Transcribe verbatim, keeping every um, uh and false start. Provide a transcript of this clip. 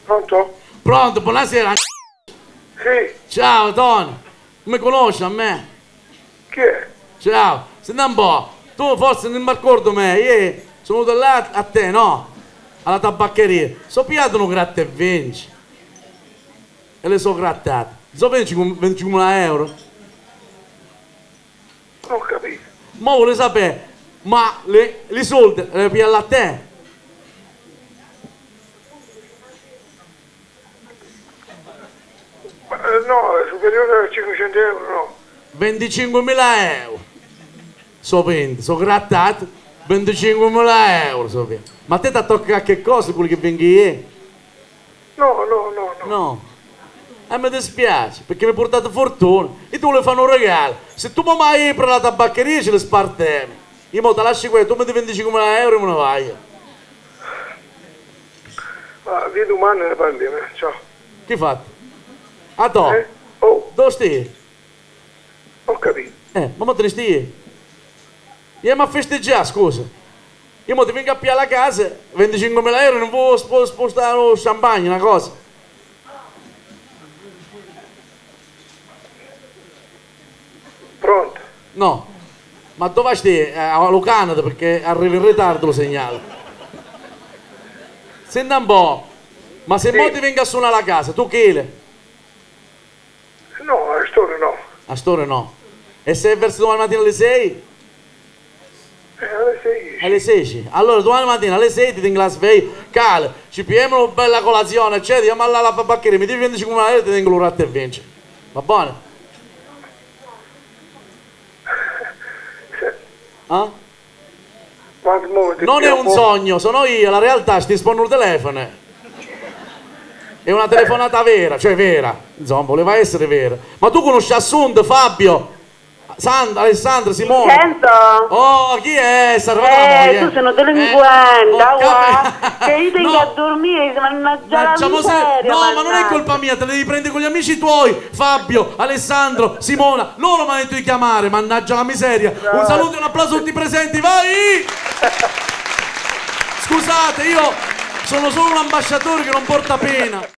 Pronto? Pronto, buonasera. Sì. Ciao, Tony. Mi conosci a me? Chi è? Ciao. Senti un po', tu forse non mi ricordo me, io sono venuto là a te, no? Alla tabaccheria. So pigliato un gratta e vinci. E le so grattate. So venticimila euro. Non ho capito. Ma vuole sapere, ma le, le soldi le pigliano a te? Ma, eh, no, è superiore a cinquecento euro, no. venticinquemila euro. So vendi, so grattato. venticinquemila euro, so vendi. Ma a te ti tocca che cosa, quelli che vengono io? No, no, no, no. No. E mi dispiace, perché mi hai portato fortuna e tu le fai un regalo. Se tu mi mai per la tabaccheria ce le spartiamo. Io mo te lasci questo, tu mi dai venticinquemila euro e me ne vai. Ma di domani ne parliamo, eh. Ciao. Che hai fatto? A to? Eh? Oh, Dove stai? ho capito. Eh, ma te ne stai? Io mi a festeggiare, scusa. Io mo ti vengo a pigliare la casa, venticinquemila euro, non può sp spostare lo champagne, una cosa. Pronto? No. Ma dove stai? Eh, allo Canada, perché arriva in ritardo lo segnale. Senti un po', ma se Sì. mo ti vengo a suonare la casa, tu che le? No, a storia no. A st'ora no. E se è verso domani mattina alle sei? Eh, alle sei. Alle sei. Allora domani mattina alle sei ti tengo la sveglia. Cale, ci pigliamo una bella colazione, eccetera, andiamo alla tabaccheria, mi dici venticinque euro e ti tengo l'ora e vinci. Va bene? Ah? Ma mo ti Non è un chiamo. sogno, sono io, la realtà, ti rispondo il telefono. È una telefonata vera, cioè vera, insomma, voleva essere vera. Ma tu conosci Assunto, Fabio, Sandra, Alessandra, Simone? Sento? Oh, chi è? Salvate la Eh, moglie. tu sei un delinquente, Eh, ho guarda, cap- che io tengo No. a dormire, mannaggia la Facciamo se- miseria, No, ma non è mannaggia. colpa mia, te le devi prendere con gli amici tuoi, Fabio, Alessandro, Simona. Loro mi hanno detto di chiamare, mannaggia la miseria. Un saluto e un applauso a tutti i presenti, vai! Scusate, io sono solo un ambasciatore che non porta pena.